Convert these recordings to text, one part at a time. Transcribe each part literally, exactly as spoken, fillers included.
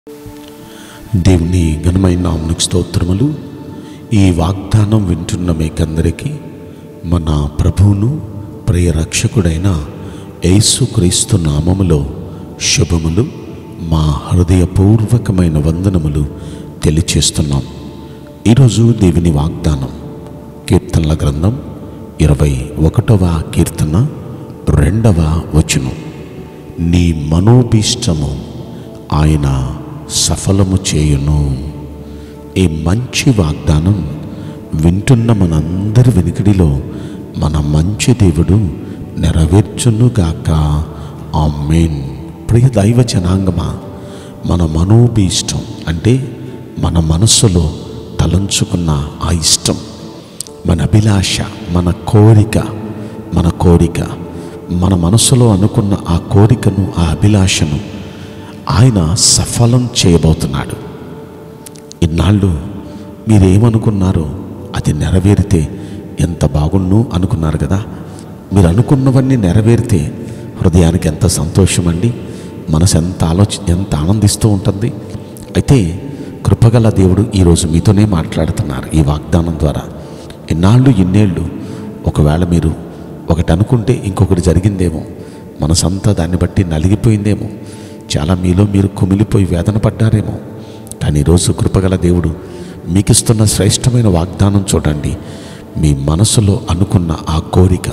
దేవుని ఘనమైన నామమునకు స్తోత్రములు. ఈ వాగ్దానం వింటున్న మీకందరికీ మన ప్రభువును ప్రియ రక్షకుడైన యేసుక్రీస్తు నామములో శుభములు, మా హృదయపూర్వకమైన వందనములు తెలియచేస్తున్నాం. ఈరోజు దేవుని వాగ్దానం కీర్తనల గ్రంథం ఇరవై ఒకటవ కీర్తన రెండవ వచనం. నీ మనోభీష్టము ఆయన సఫలము చేయును. ఈ మంచి వాగ్దానం వింటున్న మనందరి వెనుకడిలో మన మంచి దేవుడు నెరవేర్చునుగాక. ఆమేన్. ప్రియ దైవ జనాంగమా, మన మనోభీష్టం అంటే మన మనస్సులో తలంచుకున్న ఆ ఇష్టం, మన అభిలాష, మన కోరిక మన కోరిక మన మనస్సులో అనుకున్న ఆ కోరికను, ఆ అభిలాషను ఆయన సఫలం చేయబోతున్నాడు. ఇన్నాళ్ళు మీరేమనుకున్నారో అది నెరవేరితే ఎంత బాగుండు అనుకున్నారు కదా. మీరు అనుకున్నవన్నీ నెరవేరితే హృదయానికి ఎంత సంతోషం అండి, మనసు ఎంత ఆలోచ ఎంత ఆనందిస్తూ ఉంటుంది. అయితే కృపగల దేవుడు ఈరోజు మీతోనే మాట్లాడుతున్నారు ఈ వాగ్దానం ద్వారా. ఇన్నాళ్ళు ఇన్నేళ్ళు ఒకవేళ మీరు ఒకటి అనుకుంటే ఇంకొకటి జరిగిందేమో, మనసంతా దాన్ని బట్టి నలిగిపోయిందేమో, చాలా మీలో మీరు కుమిలిపోయి వేదన పడ్డారేమో. కానీ ఈరోజు కృపగల దేవుడు మీకు ఇస్తున్న శ్రేష్టమైన వాగ్దానం చూడండి. మీ మనసులో అనుకున్న ఆ కోరిక,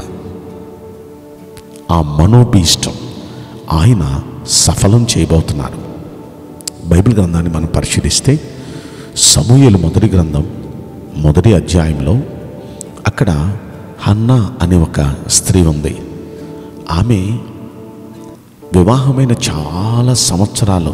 ఆ మనోభీష్టం ఆయన సఫలం చేయబోతున్నారు. బైబిల్ గ్రంథాన్ని మనం పరిశీలిస్తే సమూయేలు మొదటి గ్రంథం మొదటి అధ్యాయంలో అక్కడ హన్నా అనే ఒక స్త్రీ ఉంది. ఆమె వివాహమైన చాలా సంవత్సరాలు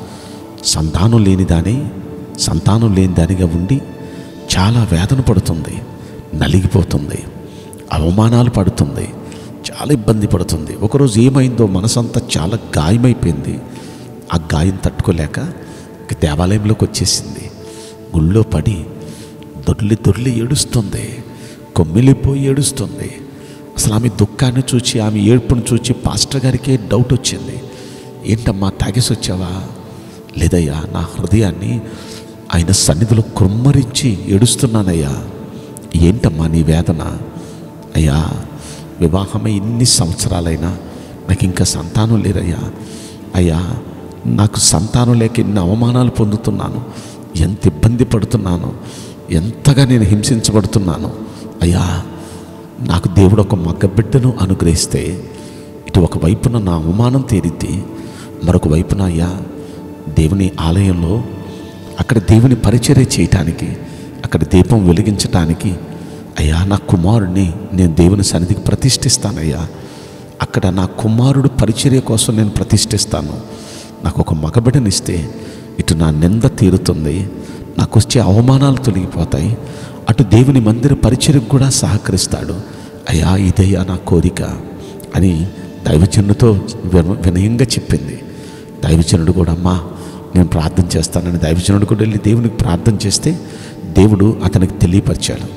సంతానం లేనిదాని సంతానం లేని దానిగా ఉండి చాలా వేదన పడుతుంది, నలిగిపోతుంది, అవమానాలు పడుతుంది, చాలా ఇబ్బంది పడుతుంది. ఒకరోజు ఏమైందో మనసంతా చాలా గాయమైపోయింది. ఆ గాయం తట్టుకోలేక దేవాలయంలోకి వచ్చేసింది. గుళ్ళో పడి దొర్లి దొర్లి ఏడుస్తుంది, కొమ్మిలిపోయి ఏడుస్తుంది. అసలు ఆమె దుఃఖాన్ని చూచి, ఆమె ఏడుపును చూచి పాస్టర్ గారికే డౌట్ వచ్చింది. ఏంటమ్మా, తాగేసి వచ్చావా? లేదయ్యా, నా హృదయాన్ని ఆయన సన్నిధిలో కృమ్మరించి ఏడుస్తున్నానయ్యా. ఏంటమ్మా నీ వేదన? అయ్యా, వివాహమై ఇన్ని సంవత్సరాలైనా నాకు ఇంకా సంతానం లేరయ్యా. అయ్యా, నాకు సంతానం లేక ఇన్ని అవమానాలు పొందుతున్నాను, ఎంత ఇబ్బంది పడుతున్నాను, ఎంతగా నేను హింసించబడుతున్నాను. అయ్యా, నాకు దేవుడు ఒక మగబిడ్డను అనుగ్రహిస్తే ఇటు ఒక వైపున నా అవమానం తీరిద్ది, మరొక వైపున అయ్యా దేవుని ఆలయంలో అక్కడ దేవుని పరిచర్య చేయటానికి, అక్కడ దీపం వెలిగించటానికి అయ్యా నా కుమారుడిని నేను దేవుని సన్నిధికి ప్రతిష్ఠిస్తానయ్యా. అక్కడ నా కుమారుడు పరిచర్య కోసం నేను ప్రతిష్ఠిస్తాను. నాకు ఒక మగబిడ్డనిస్తే ఇటు నా నింద తీరుతుంది, నాకు వచ్చే అవమానాలు తొలగిపోతాయి, అటు దేవుని మందిర పరిచర్యకు కూడా సహకరిస్తాడు. అయ్యా, ఇదయ్యా నా కోరిక అని దైవజనుడితో వినయంగా చెప్పింది. దైవజనుడు కూడా అమ్మా నేను ప్రార్థన చేస్తానని దైవజనుడు కూడా వెళ్ళి దేవునికి ప్రార్థన చేస్తే దేవుడు అతనికి తెలియపరిచాడు.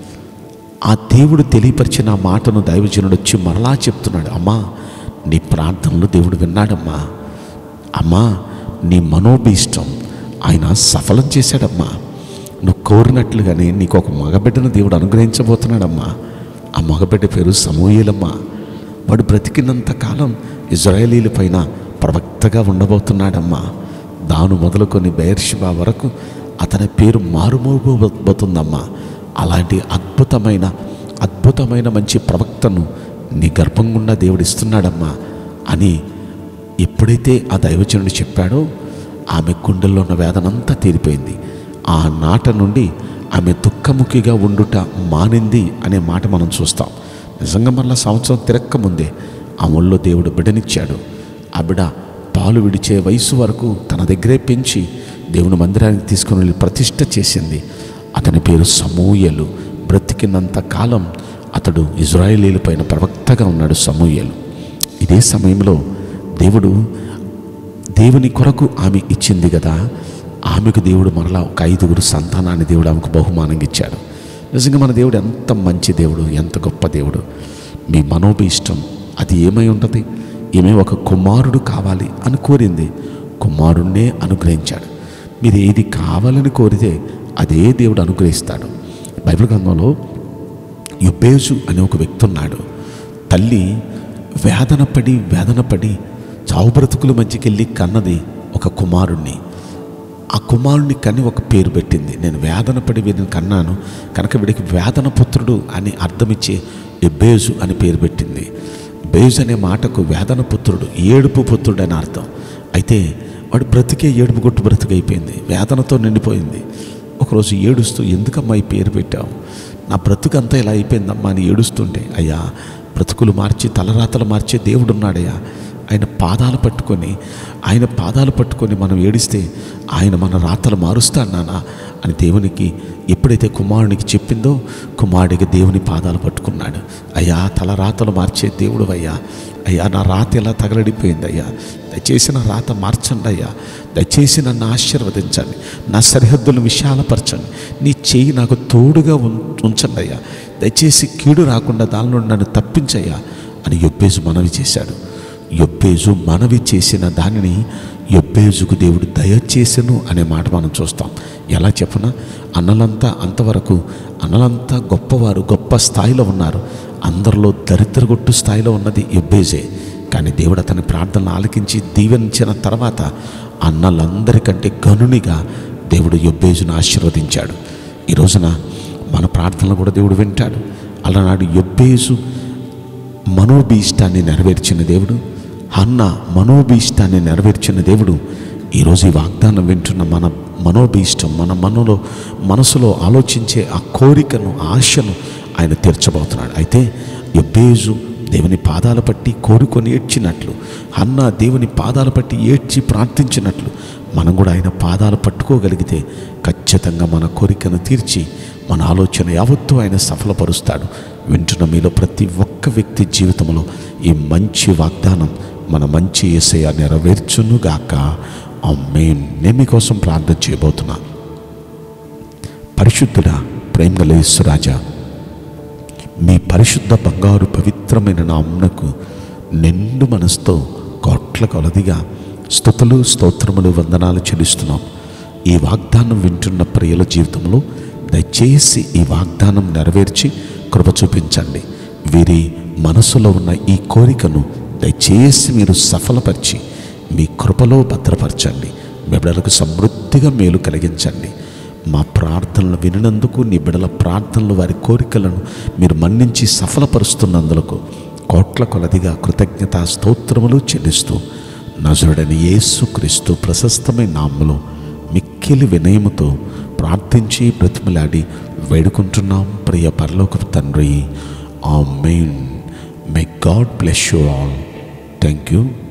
ఆ దేవుడు తెలియపరిచిన ఆ మాటను దైవజనుడు వచ్చి మరలా చెప్తున్నాడు. అమ్మా, నీ ప్రార్థనలు దేవుడు విన్నాడమ్మా. అమ్మా, నీ మనోభీష్టం ఆయన సఫలం చేశాడమ్మా. నువ్వు కోరినట్లుగానే నీకు ఒక మగబిడ్డను దేవుడు అనుగ్రహించబోతున్నాడమ్మా. ఆ మగబిడ్డ పేరు సమూయేలమ్మా. వాడు బ్రతికినంత కాలం ఇజ్రాయేలీల పైన ప్రవక్తగా ఉండబోతున్నాడమ్మా. దాను మొదలుకొని బెయేర్షెబా వరకు అతని పేరు మారుమోగబోతుందమ్మా. అలాంటి అద్భుతమైన అద్భుతమైన మంచి ప్రవక్తను నీ గర్భం గుండా దేవుడు ఇస్తున్నాడమ్మా అని ఎప్పుడైతే ఆ దైవజనుడు చెప్పాడో ఆమె గుండెల్లో ఉన్న వేదనంతా తీరిపోయింది. ఆ నాట నుండి ఆమె దుఃఖముఖిగా ఉండుట మానింది అనే మాట మనం చూస్తాం. నిజంగా మళ్ళా సంవత్సరం తిరక్క ముందే ఆ ఒళ్ళో దేవుడు బిడ్డనిచ్చాడు. ఆ బిడ్డ పాలు విడిచే వయసు వరకు తన దగ్గరే పెంచి దేవుని మందిరానికి తీసుకుని వెళ్ళి ప్రతిష్ఠ చేసింది. అతని పేరు సమూయేలు. బ్రతికినంత కాలం అతడు ఇజ్రాయేలీల పైన ప్రవక్తగా ఉన్నాడు సమూయేలు. ఇదే సమయంలో దేవుడు దేవుని కొరకు ఆమె ఇచ్చింది కదా, ఆమెకు దేవుడు మరలా ఒక ఐదుగురు సంతానాన్ని దేవుడు ఆమెకు బహుమానంగా ఇచ్చాడు. నిజంగా మన దేవుడు ఎంత మంచి దేవుడు, ఎంత గొప్ప దేవుడు. మీ మనోభీష్టం అది ఏమై ఉంటుంది? ఈమె ఒక కుమారుడు కావాలి అని కోరింది. కుమారుణ్ణే అనుగ్రహించాడు. మీరు ఏది కావాలని కోరితే అదే దేవుడు అనుగ్రహిస్తాడు. బైబిల్ గ్రంథంలో యొబ్బేజు అనే ఒక వ్యక్తి ఉన్నాడు. తల్లి వేదన పడి వేదన పడి చావు బ్రతుకుల మధ్యకెళ్ళి కన్నది ఒక కుమారుణ్ణి. ఆ కుమారుణ్ణి కని ఒక పేరు పెట్టింది. నేను వేదన పడి వీడిని కన్నాను కనుక వీడికి వేదన పుత్రుడు అని అర్థమిచ్చే యొబ్బేజు అని పేరు పెట్టింది. బేజు అనే మాటకు వేదన పుత్రుడు, ఏడుపు పుత్రుడు అని అర్థం. అయితే వాడు బ్రతికే ఏడుపు గుట్టు బ్రతికైపోయింది, వేదనతో నిండిపోయింది. ఒకరోజు ఏడుస్తూ, ఎందుకమ్మా ఈ పేరు పెట్టావు, నా బ్రతుకంతా ఇలా అయిపోయిందమ్మా అని ఏడుస్తుంటే, అయ్యా బ్రతుకులు మార్చి తలరాతలు మార్చే దేవుడు ఉన్నాడయ్యా, ఆయన పాదాలు పట్టుకొని ఆయన పాదాలు పట్టుకొని మనం ఏడిస్తే ఆయన మన రాతలు మారుస్తాడు నాన్న అని దేవునికి ఎప్పుడైతే కుమారునికి చెప్పిందో, కుమారుడికి దేవుని పాదాలు పట్టుకున్నాడు. అయ్యా తలరాతలు మార్చే దేవుడు అయ్యా, అయ్యా నా రాత ఎలా తగలడిపోయింది అయ్యా, దయచేసి నా రాత మార్చండి అయ్యా, దయచేసి నన్ను ఆశీర్వదించండి, నా సరిహద్దులను విశాలపరచండి, నీ చెయ్యి నాకు తోడుగా ఉంచండి అయ్యా, దయచేసి కీడు రాకుండా దాని నుండి నన్ను తప్పించయ్యా అని యొబ్బేజు మనవి చేశాడు. యొబ్బేజు మనవి చేసిన దానిని యొబ్బేజుకు దేవుడు దయచేసెను అనే మాట మనం చూస్తాం. ఎలా చెప్పనా, అన్నలంతా అంతవరకు అన్నలంతా గొప్పవారు, గొప్ప స్థాయిలో ఉన్నారు. అందరిలో దరిద్రగొట్టు స్థాయిలో ఉన్నది యొబ్బేజే. కానీ దేవుడు అతని ప్రార్థనలు ఆలకించి దీవెనించిన తర్వాత అన్నలందరికంటే గనునిగా దేవుడు యొబ్బేజును ఆశీర్వదించాడు. ఈ రోజున మన ప్రార్థనలు కూడా దేవుడు వింటాడు. అలనాడు యొబ్బేజు మనోభీష్టాన్ని నెరవేర్చిన దేవుడు, హన్న మనోభీష్టాన్ని నెరవేర్చిన దేవుడు ఈరోజు ఈ వాగ్దానం వింటున్న మన మనోభీష్టం, మన మనలో మనసులో ఆలోచించే ఆ కోరికను, ఆశను ఆయన తీర్చబోతున్నాడు. అయితే యొబ్బేజు దేవుని పాదాల పట్టి కోరుకొని ఏడ్చినట్లు, హన్న దేవుని పాదాల పట్టి ఏడ్చి ప్రార్థించినట్లు మనం కూడా ఆయన పాదాలు పట్టుకోగలిగితే ఖచ్చితంగా మన కోరికను తీర్చి మన ఆలోచన యావత్తూ ఆయన సఫలపరుస్తాడు. వింటున్న మీలో ప్రతి ఒక్క వ్యక్తి జీవితంలో ఈ మంచి వాగ్దానం మన మంచి యేసయ్య నెరవేర్చునుగాక. ఆమేన్. నేను మీకోసం ప్రార్థన చేయబోతున్నా. పరిశుద్ధుడా, ప్రేమగల యేసురాజా, మీ పరిశుద్ధ బంగారు పవిత్రమైన నామమునకు నిండు మనసుతో కోట్ల కొలదిగా స్తుతులు, స్తోత్రములు, వందనాలు చెల్లిస్తున్నాం. ఈ వాగ్దానం వింటున్న ప్రియుల జీవితంలో దయచేసి ఈ వాగ్దానం నెరవేర్చి కృప చూపించండి. వీరి మనసులో ఉన్న ఈ కోరికను దయచేసి మీరు సఫలపరిచి మీ కృపలో భద్రపరచండి. మీ బిడ్డలకు సమృద్ధిగా మేలు కలిగించండి. మా ప్రార్థనలు వినినందుకు, నీ బిడ్డల ప్రార్థనలు, వారి కోరికలను మీరు మన్నించి సఫలపరుస్తున్నందుకు కోట్ల కొలదిగా కృతజ్ఞతా స్తోత్రములు చెల్లిస్తూ నజరుడైన యేసుక్రీస్తు ప్రశస్తమైన నామములో మిక్కిలి వినయముతో ప్రార్థించి బ్రతిమలాడి వేడుకుంటున్నాం ప్రియ పరలోకపు తండ్రి. Amen. May God bless you all. Thank you.